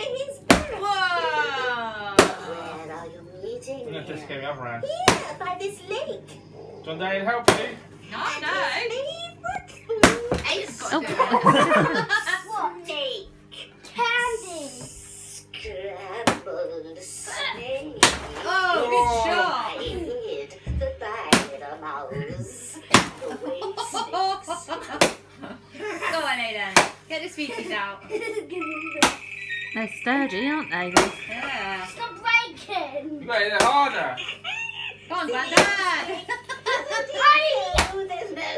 over his back. Whoa! Where are you meeting? We're going to just go the other round. Here, by this lake. John Dane, help you. No, And no. his favorite food. Ace got Oh. to do it. What? Snake. Candy. Scrambled snake. Oh, good shot. I hid the dynamos. The way snakes. Go on, Aiden. Get the speeches out. They're sturdy, aren't they? Yeah. Stop breaking. You got to hit it harder. Go on, Granddad. Oh, there's no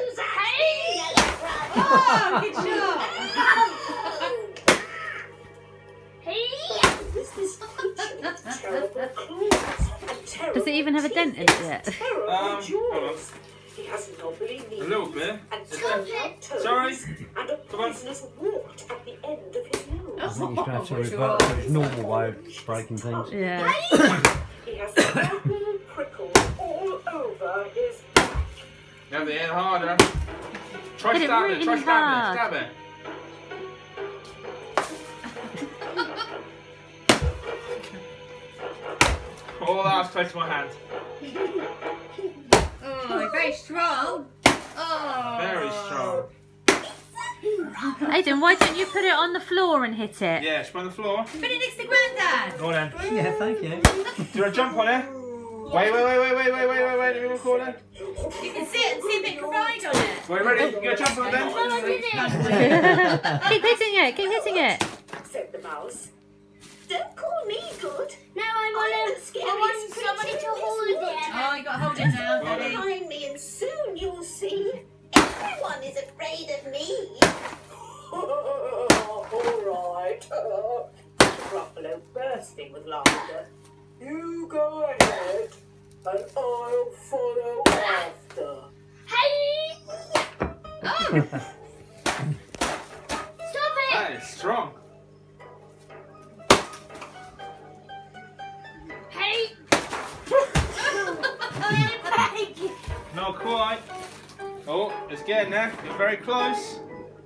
Oh, good shot. This is terrible claws and terrible Does it even have a dent in it yet? terrible Hold on. jaws. He has knobbly knees A little bit. and turn-out toes Sorry. and a poisonous wart at the end of his nose. I think he's going to have to revert to his normal way of breaking things. Yeah. He has purple prickles all over his back. You have to hit it harder. Try Hit it stabbing really it. Try stabbing it. hard. Stab it. Oh, that was close to my hand. Oh, very strong. Oh. Very strong. Aiden, why don't you put it on the floor and hit it? Yeah, it's on the floor. Put it next to Granddad. Go on then. Yeah, thank you. Do you want to jump on it? Wait. Let me record it. You can sit and see if it can ride on it. Wait, ready? You going to jump on it then? Keep hitting it, keep hitting it. Said the mouse. Don't call me good. No, I'm the I scariest want somebody creature to in hold this it. world. Oh, you got to hold it now, Well Daddy. Behind me, and soon you'll see. Everyone is afraid of me. All right. Gruffalo bursting with laughter. You go ahead, and I'll follow after. Hey! Oh. Stop it! That is strong. Hey! Not quite. Oh, it's getting there. It's very close.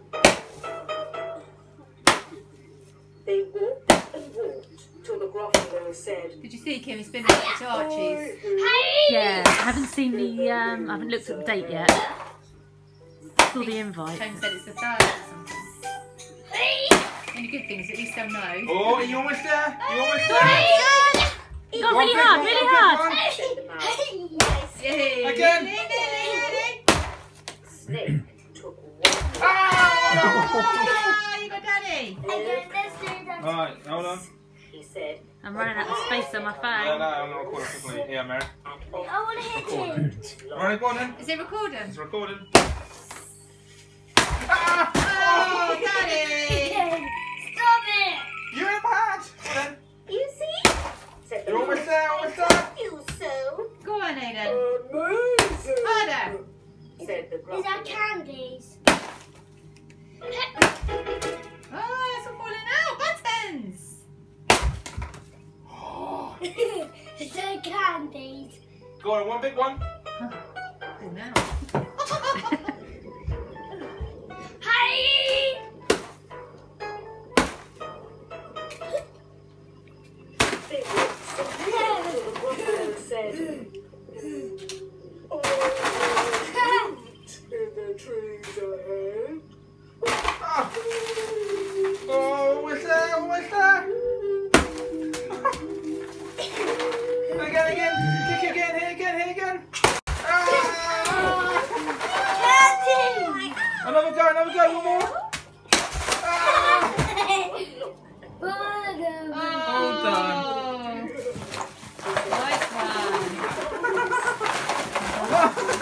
They walked and walked till the Gruffalo said, Did you see Kim spinning it to Archie's? Hey! Yeah, I haven't seen the, I haven't looked at the date yet. Saw the invite. Tone said it's the 3rd or something. Hey! Any good things, at least they'll know. Oh, you almost there? You almost there? You got really hard, really hard. said the mouse. Yay. Again. Nearly. Snake took one. Ah, you got Daddy. Okay, let's do that. Alright, hold on. He said, I'm running out of space on my No, phone. I'm not recording quickly. Yeah, Mary. and off I want to hit him. Alright, go on then. Is it recording? It's recording. Oh, Daddy. Stop it! You're in my hand. Go on then. You see? Said the You're almost mouse. there, almost there. You so Go on, Aiden. amazing. Harder. Said the Is that Gruffalo. candies? Oh, it's all falling out. Buttons. Is that candies? Go on, one big one. Oh, no. Hey! They walked and walked till the Gruffalo said, oh, in the trees ahead. Ah. Oh, almost there, almost there. Again. Kick again, hit again. Ah. Candy! Another go, one more. Ah. Bottom. All done. Nice one.